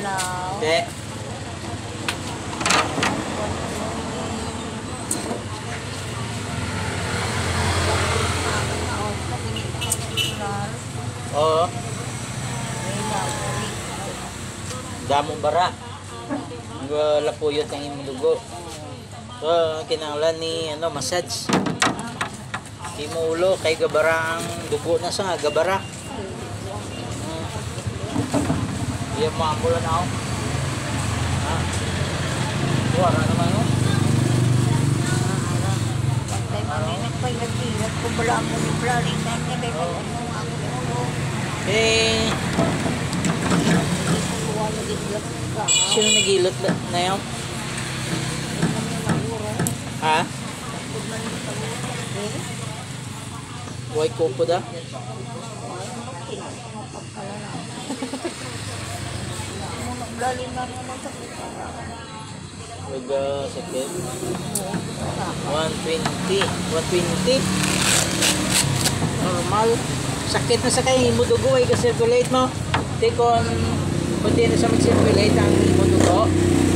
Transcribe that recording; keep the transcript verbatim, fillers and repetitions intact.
Okay. Oo. Damong bara. Wala puyot ang imong dugo. So, kinahanglan ni ano, massage. Di mo ulo kay gabara ang dugo na sa gabara. Hmm. Iya mo ambulan ako. Ha. Wala naman no. Eh, sino nagilot na yun? Ha? Huwag ko po da? Huwag uh, sakit. one twenty. one twenty. Normal. Sakit na sa kayo. Himo dugo ay ka-circulate mo. Di kon kunti na sa mag-circulate ang himo dugo.